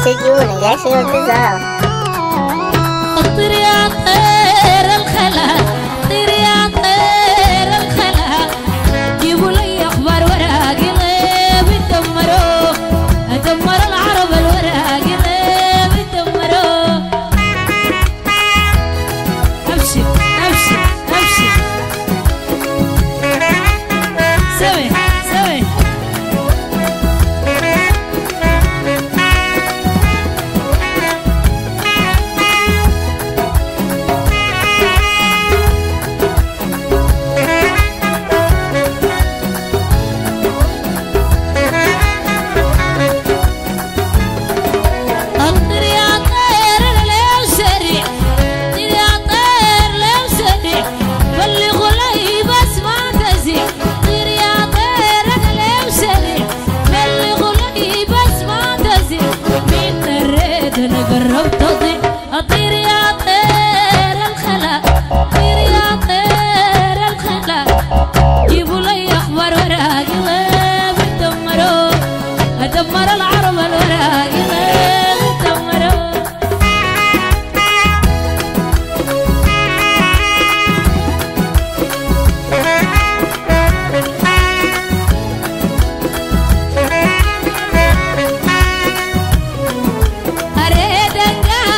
تجون جاشي وتزار. طير يا طير الخلا، طير يا طير الخلا، جيبوا لي اخبار وراق اللي بتدمروا، دمر العرب الوراق اللي بتدمروا. ابشر ابشر ابشر، سوي سوي. قربت اضيع، اطير يا طير الخلا، طير يا طير الخلا، جيبوا لي اخبار وراق اللي بتدمروا، ادمر العرب الوراق اللي بتدمروا. اريد انقل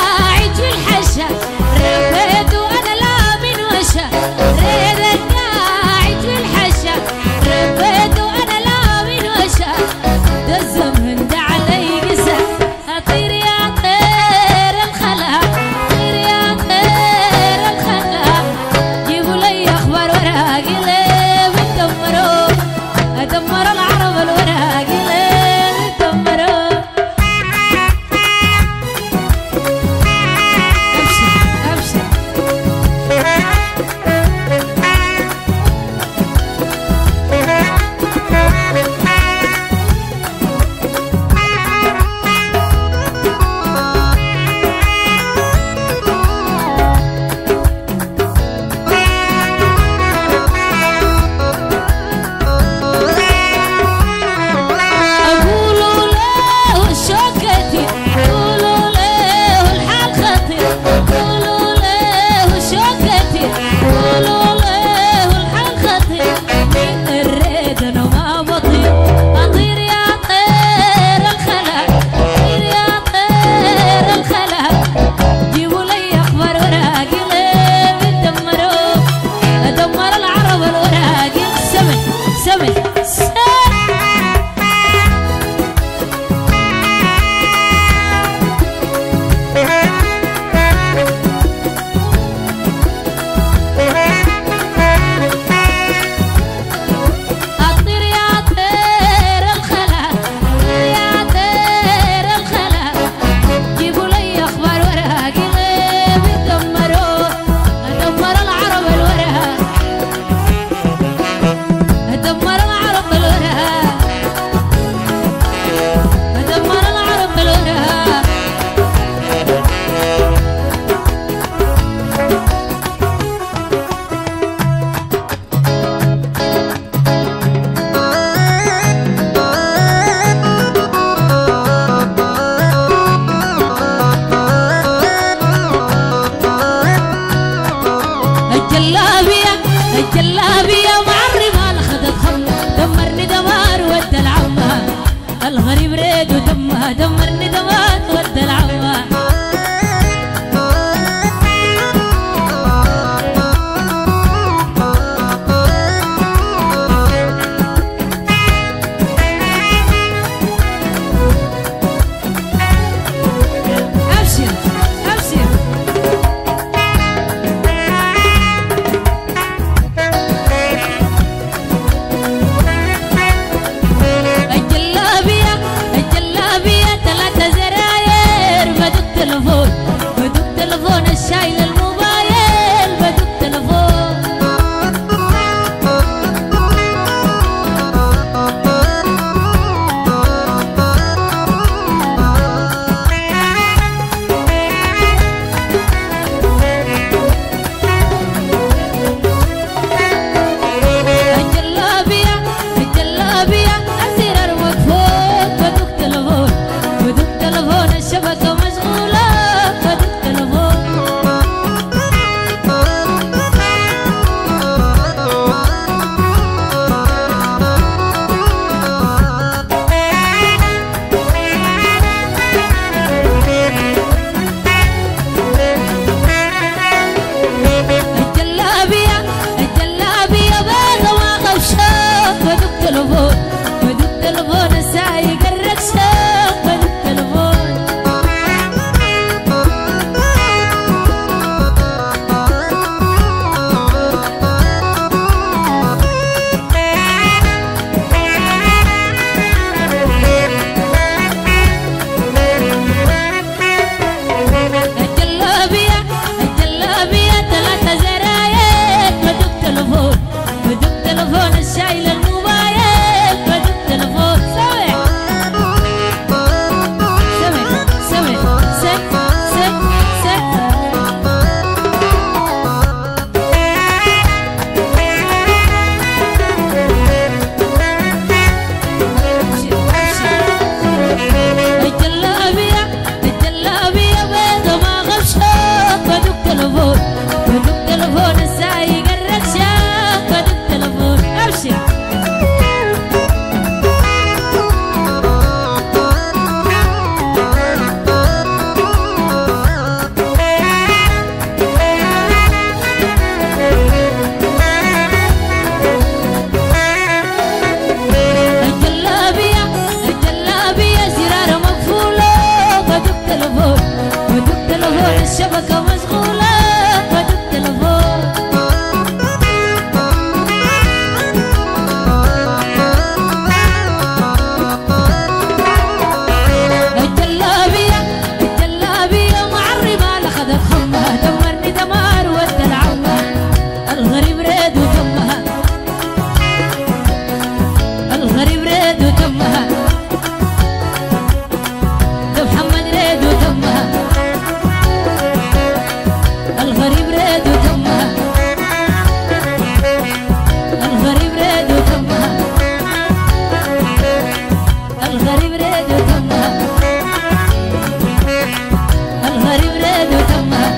الشبكة مشغولة خد التلفون الجلابية بيضة ما غشاك خد التلفون خد التلفون السايق الركشاك خد التلفون الجلابية 3 زراير خد التلفون خد التلفون الشايل الموبايل خد التلفون سمع سك الجلابية بيضة ما غشاك خد التلفون خد التلفون السايق الركشاك خد التلفون ابشر الجلابية زرار مقفولة خد التلفون خد التلفون الشبكة مشغولة خد التلفون الجلابية معربة لخذت خمها دمرني دمار ودى العمة الغريب ريد ودمها الغريب ريد ودمها ده محمد ريد ودمها الغريب ريد ودمها الغريب ريد ودمها الغريب ريد ودمها الغريب ريد ودمها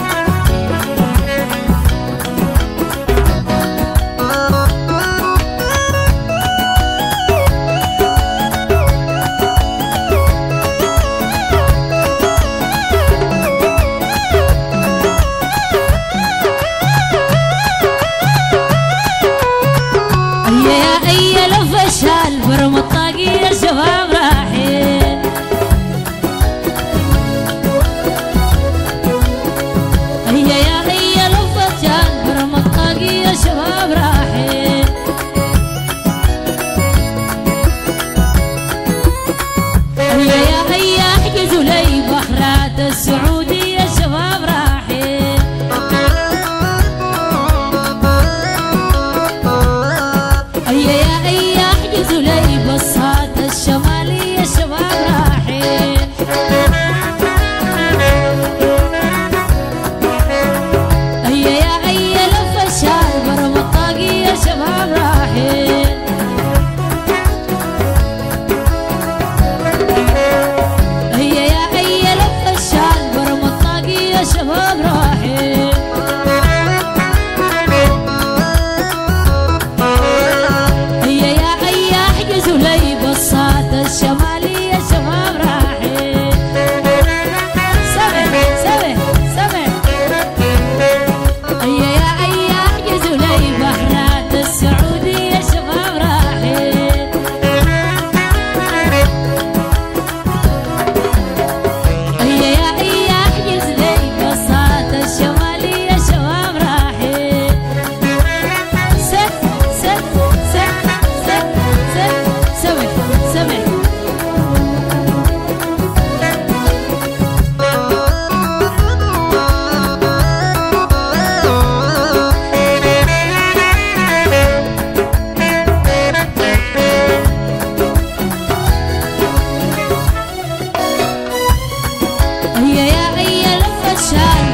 يا لف الشال برم الطاقية شباب راحين يا لف الشال برم الطاقية شباب راحين يا احجزوا لي بخرات السعودية شباب راحين يا احجزوا لي بصات الشمالية شباب راحين يا لف الشال برم الطاقية شباب راحين يا لف الشال برم الطاقية شباب راحين يا احجزوا لي بصات الشمالية شباب راحين سمع يا احجزوا لي بحرات السعودية شباب راحين يا احجز لي بصات الشمالية شباب راحين سمع يا لف الشال